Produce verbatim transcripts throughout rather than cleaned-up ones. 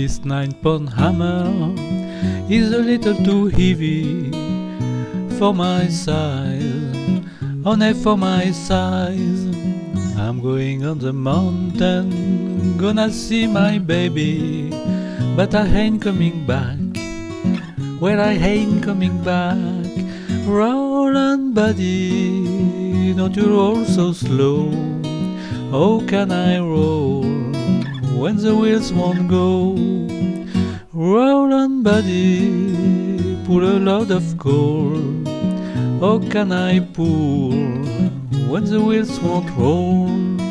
This nine-pound hammer is a little too heavy for my size, only for my size. I'm going on the mountain, gonna see my baby, but I ain't coming back. Well, I ain't coming back. Roland, buddy, don't you roll so slow. How can I roll when the wheels won't go? Roland, buddy, pull a load of coal. How can I pull when the wheels won't roll?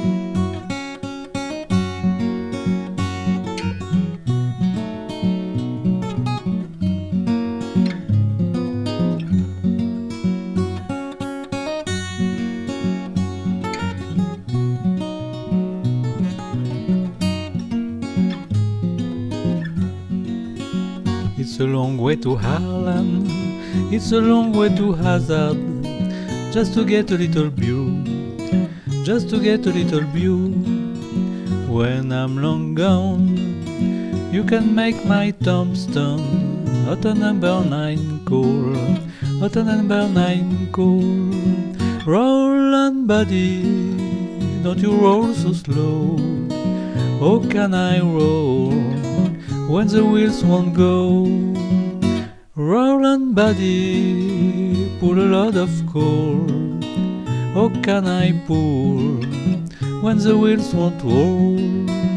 It's a long way to Harlem, it's a long way to Hazard, just to get a little view, just to get a little view. When I'm long gone, you can make my tombstone out of number nine coal, out of number nine coal. Roland, buddy, don't you roll so slow. How can I roll when the wheels won't go? Roland, buddy, pull a load of coal. How can I pull when the wheels won't roll?